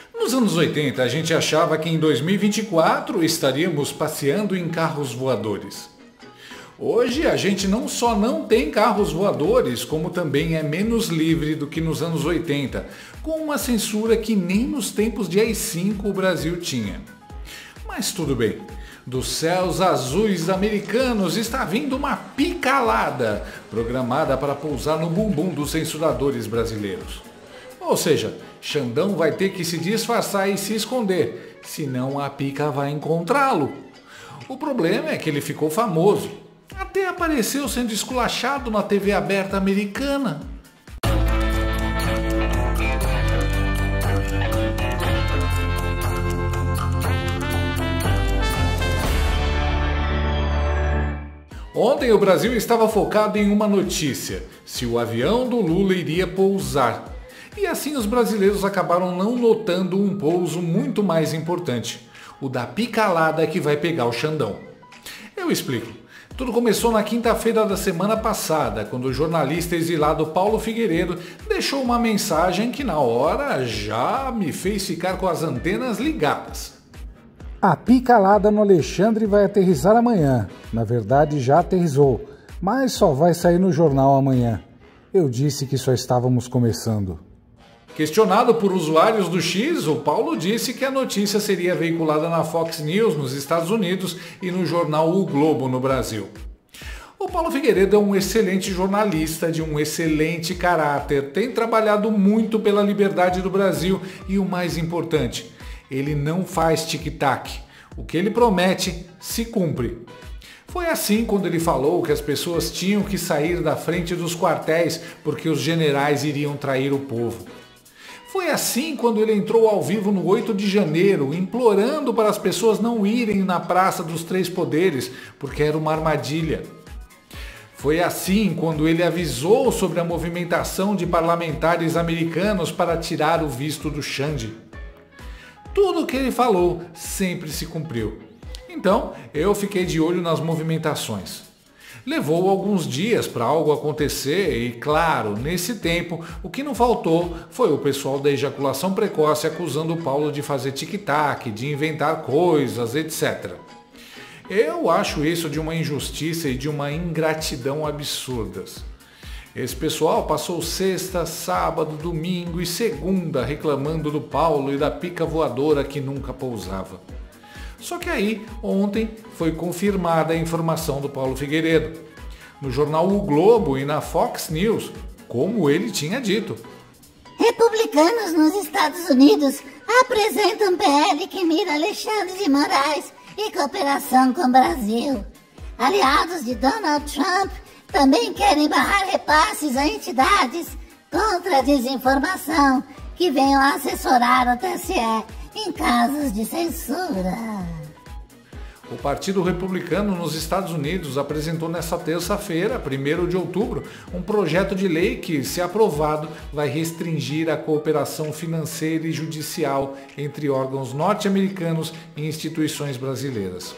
Nos anos 80, a gente achava que em 2024 estaríamos passeando em carros voadores. Hoje, a gente não só não tem carros voadores, como também é menos livre do que nos anos 80, com uma censura que nem nos tempos de AI-5 o Brasil tinha. Mas tudo bem. Dos céus azuis americanos está vindo uma picalada, programada para pousar no bumbum dos censuradores brasileiros. Ou seja, Xandão vai ter que se disfarçar e se esconder, senão a pica vai encontrá-lo. O problema é que ele ficou famoso. Até apareceu sendo esculachado na TV aberta americana. Ontem o Brasil estava focado em uma notícia: se o avião do Lula iria pousar. E assim os brasileiros acabaram não notando um pouso muito mais importante: o da picalada que vai pegar o Xandão. Eu explico. Tudo começou na quinta-feira da semana passada, quando o jornalista exilado Paulo Figueiredo deixou uma mensagem que na hora já me fez ficar com as antenas ligadas. A picalada no Alexandre vai aterrissar amanhã. Na verdade, já aterrissou, mas só vai sair no jornal amanhã. Eu disse que só estávamos começando. Questionado por usuários do X, o Paulo disse que a notícia seria veiculada na Fox News nos Estados Unidos e no jornal O Globo no Brasil. O Paulo Figueiredo é um excelente jornalista de um excelente caráter, tem trabalhado muito pela liberdade do Brasil e o mais importante, ele não faz tic-tac. O que ele promete, se cumpre. Foi assim quando ele falou que as pessoas tinham que sair da frente dos quartéis porque os generais iriam trair o povo. Foi assim quando ele entrou ao vivo no 8 de janeiro, implorando para as pessoas não irem na Praça dos Três Poderes, porque era uma armadilha. Foi assim quando ele avisou sobre a movimentação de parlamentares americanos para tirar o visto do Xande. Tudo o que ele falou sempre se cumpriu. Então, eu fiquei de olho nas movimentações. Levou alguns dias para algo acontecer e, claro, nesse tempo, o que não faltou foi o pessoal da ejaculação precoce acusando o Paulo de fazer tic-tac, de inventar coisas, etc. Eu acho isso de uma injustiça e de uma ingratidão absurdas. Esse pessoal passou sexta, sábado, domingo e segunda reclamando do Paulo e da pica voadora que nunca pousava. Só que aí, ontem, foi confirmada a informação do Paulo Figueiredo. No jornal O Globo e na Fox News, como ele tinha dito. Republicanos nos Estados Unidos apresentam PL que mira Alexandre de Moraes e cooperação com o Brasil. Aliados de Donald Trump também querem barrar repasses a entidades contra a desinformação que venham assessorar o TSE em casos de censura. O Partido Republicano nos Estados Unidos apresentou nesta terça-feira, 1º de outubro, um projeto de lei que, se aprovado, vai restringir a cooperação financeira e judicial entre órgãos norte-americanos e instituições brasileiras.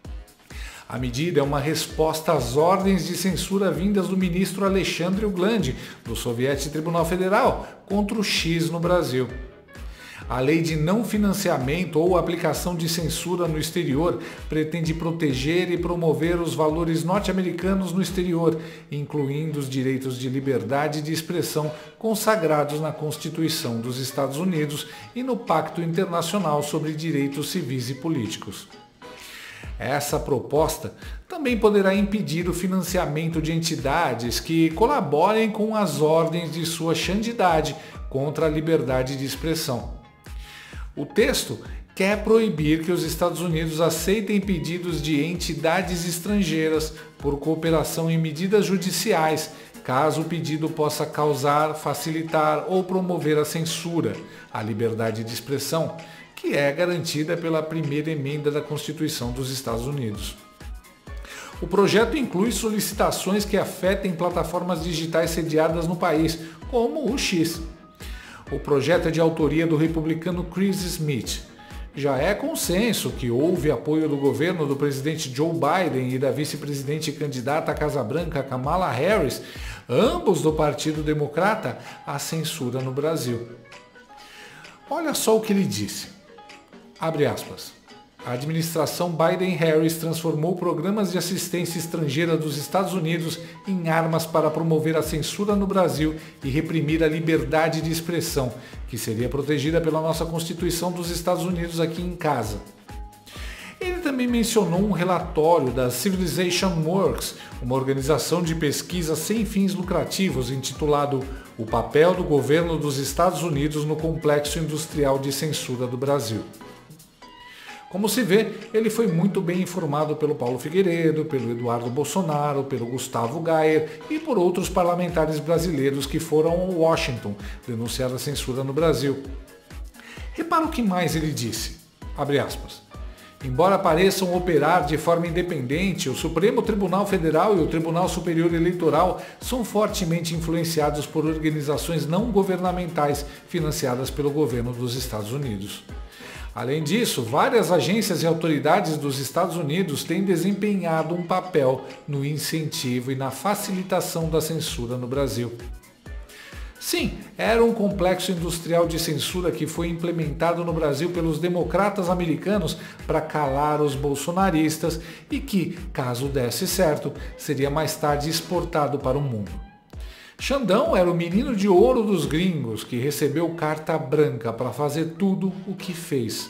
A medida é uma resposta às ordens de censura vindas do ministro Alexandre Uglandi, do Soviético Tribunal Federal, contra o X no Brasil. A lei de não financiamento ou aplicação de censura no exterior pretende proteger e promover os valores norte-americanos no exterior, incluindo os direitos de liberdade de expressão consagrados na Constituição dos Estados Unidos e no Pacto Internacional sobre Direitos Civis e Políticos. Essa proposta também poderá impedir o financiamento de entidades que colaborem com as ordens de sua santidade contra a liberdade de expressão. O texto quer proibir que os Estados Unidos aceitem pedidos de entidades estrangeiras por cooperação em medidas judiciais, caso o pedido possa causar, facilitar ou promover a censura, a liberdade de expressão, que é garantida pela primeira emenda da Constituição dos Estados Unidos. O projeto inclui solicitações que afetem plataformas digitais sediadas no país, como o X. O projeto é de autoria do republicano Chris Smith. Já é consenso que houve apoio do governo do presidente Joe Biden e da vice-presidente candidata à Casa Branca Kamala Harris, ambos do Partido Democrata, à censura no Brasil. Olha só o que ele disse. Abre aspas. A administração Biden-Harris transformou programas de assistência estrangeira dos Estados Unidos em armas para promover a censura no Brasil e reprimir a liberdade de expressão, que seria protegida pela nossa Constituição dos Estados Unidos aqui em casa. Ele também mencionou um relatório da Civilization Works, uma organização de pesquisa sem fins lucrativos intitulado O papel do governo dos Estados Unidos no complexo industrial de censura do Brasil. Como se vê, ele foi muito bem informado pelo Paulo Figueiredo, pelo Eduardo Bolsonaro, pelo Gustavo Gayer e por outros parlamentares brasileiros que foram a Washington denunciar a censura no Brasil. Repara o que mais ele disse. Abre aspas. Embora pareçam operar de forma independente, o Supremo Tribunal Federal e o Tribunal Superior Eleitoral são fortemente influenciados por organizações não governamentais financiadas pelo governo dos Estados Unidos. Além disso, várias agências e autoridades dos Estados Unidos têm desempenhado um papel no incentivo e na facilitação da censura no Brasil. Sim, era um complexo industrial de censura que foi implementado no Brasil pelos democratas americanos para calar os bolsonaristas e que, caso desse certo, seria mais tarde exportado para o mundo. Xandão era o menino de ouro dos gringos que recebeu carta branca para fazer tudo o que fez.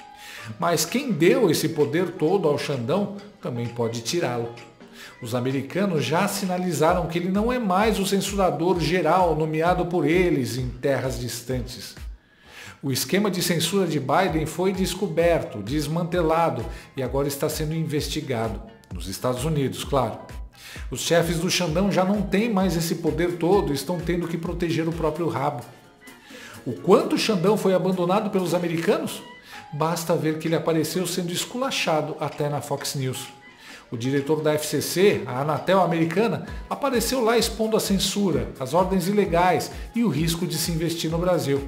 Mas quem deu esse poder todo ao Xandão também pode tirá-lo. Os americanos já sinalizaram que ele não é mais o censurador geral nomeado por eles em terras distantes. O esquema de censura de Biden foi descoberto, desmantelado e agora está sendo investigado. Nos Estados Unidos, claro. Os chefes do Xandão já não têm mais esse poder todo e estão tendo que proteger o próprio rabo. O quanto o Xandão foi abandonado pelos americanos? Basta ver que ele apareceu sendo esculachado até na Fox News. O diretor da FCC, a Anatel americana, apareceu lá expondo a censura, as ordens ilegais e o risco de se investir no Brasil.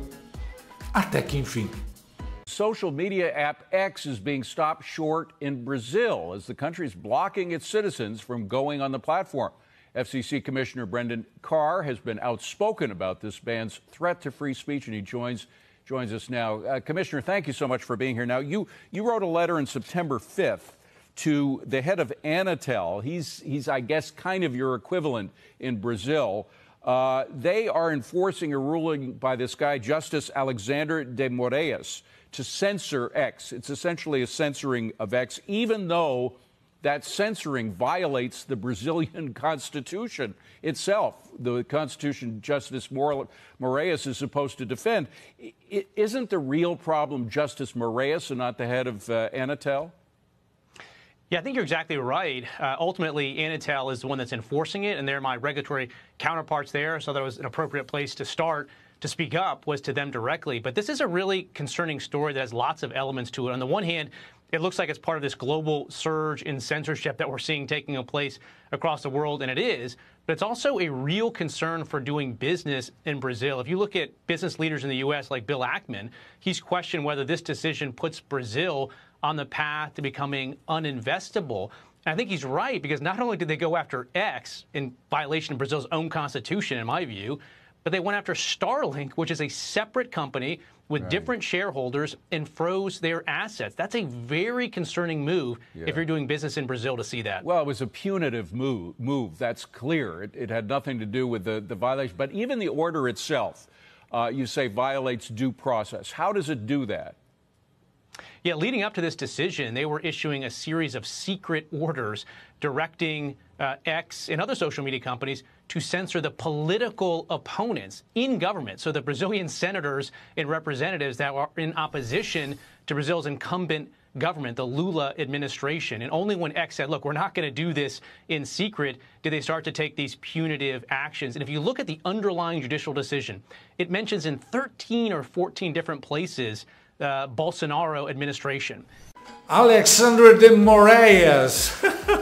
Até que enfim. Social media app X is being stopped short in Brazil as the country is blocking its citizens from going on the platform. FCC Commissioner Brendan Carr has been outspoken about this ban's threat to free speech, and he joins us now. Commissioner, thank you so much for being here. Now, you wrote a letter on September 5th to the head of Anatel. He's I guess, kind of your equivalent in Brazil. They are enforcing a ruling by this guy, Justice Alexander de Moraes, to censor X. It's essentially a censoring of X, even though that censoring violates the Brazilian Constitution itself, the Constitution Justice Moraes is supposed to defend. Isn't the real problem Justice Moraes and not the head of Anatel? Yeah, I think you're exactly right. Ultimately, Anatel is the one that's enforcing it, and they're my regulatory counterparts there, so that was an appropriate place to start to speak up was to them directly. But this is a really concerning story that has lots of elements to it. On the one hand, it looks like it's part of this global surge in censorship that we're seeing taking place across the world, and it is. But it's also a real concern for doing business in Brazil. If you look at business leaders in the U.S. like Bill Ackman, he's questioned whether this decision puts Brazil on the path to becoming uninvestable. And I think he's right, because not only did they go after X in violation of Brazil's own constitution, in my view, but they went after Starlink, which is a separate company with different shareholders, and froze their assets. That's a very concerning move if you're doing business in Brazil to see that. Well, it was a punitive move. That's clear. It had nothing to do with the violation. But even the order itself, you say, violates due process. How does it do that? Yeah, leading up to this decision, they were issuing a series of secret orders directing X and other social media companies to censor the political opponents in government. So the Brazilian senators and representatives that are in opposition to Brazil's incumbent government, the Lula administration. And only when X said, look, we're not going to do this in secret, did they start to take these punitive actions. And if you look at the underlying judicial decision, it mentions in 13 or 14 different places Bolsonaro administration. Alexander de Moraes.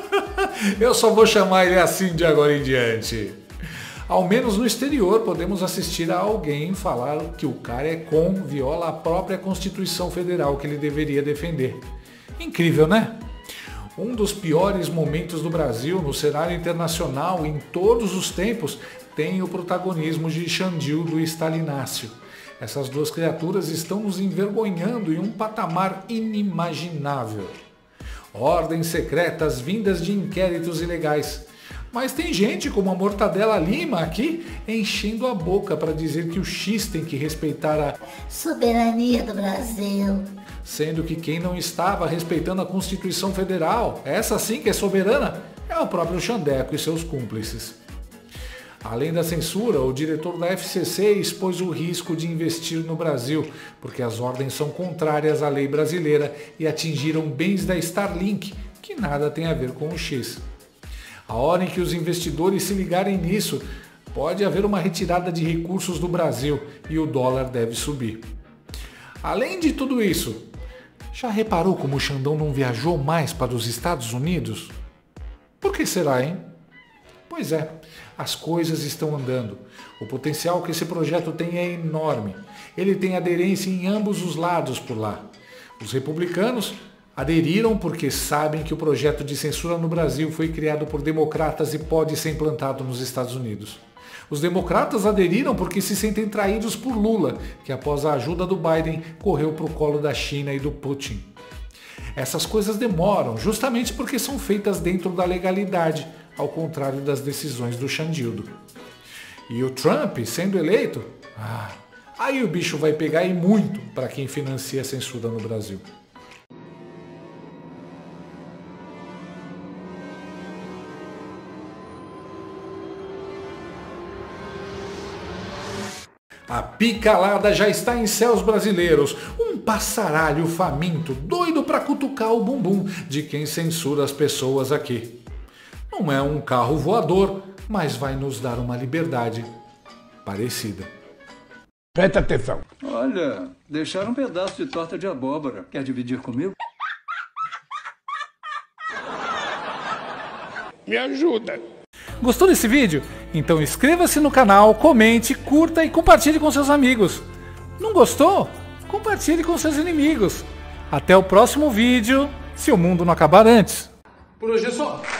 Eu só vou chamar ele assim de agora em diante. Ao menos no exterior podemos assistir a alguém falar que o cara viola a própria Constituição Federal que ele deveria defender. Incrível, né? Um dos piores momentos do Brasil no cenário internacional em todos os tempos tem o protagonismo de Xandil do Stalinácio. Essas duas criaturas estão nos envergonhando em um patamar inimaginável. Ordens secretas vindas de inquéritos ilegais. Mas tem gente como a Mortadela Lima aqui enchendo a boca para dizer que o X tem que respeitar a soberania do Brasil. Sendo que quem não estava respeitando a Constituição Federal, essa sim que é soberana, é o próprio Xandeco e seus cúmplices. Além da censura, o diretor da FCC expôs o risco de investir no Brasil, porque as ordens são contrárias à lei brasileira e atingiram bens da Starlink, que nada tem a ver com o X. A hora em que os investidores se ligarem nisso, pode haver uma retirada de recursos do Brasil e o dólar deve subir. Além de tudo isso, já reparou como o Xandão não viajou mais para os Estados Unidos? Por que será, hein? Pois é, as coisas estão andando. O potencial que esse projeto tem é enorme. Ele tem aderência em ambos os lados por lá. Os republicanos aderiram porque sabem que o projeto de censura no Brasil foi criado por democratas e pode ser implantado nos Estados Unidos. Os democratas aderiram porque se sentem traídos por Lula, que após a ajuda do Biden correu para o colo da China e do Putin. Essas coisas demoram, justamente porque são feitas dentro da legalidade, ao contrário das decisões do Xandildo. E o Trump, sendo eleito, aí o bicho vai pegar e muito para quem financia a censura no Brasil. A picalada já está em céus brasileiros, um passaralho faminto, doido para cutucar o bumbum de quem censura as pessoas aqui. Não é um carro voador, mas vai nos dar uma liberdade parecida. Presta atenção. Olha, deixaram um pedaço de torta de abóbora. Quer dividir comigo? Me ajuda. Gostou desse vídeo? Então inscreva-se no canal, comente, curta e compartilhe com seus amigos. Não gostou? Compartilhe com seus inimigos. Até o próximo vídeo, se o mundo não acabar antes. Por hoje é só.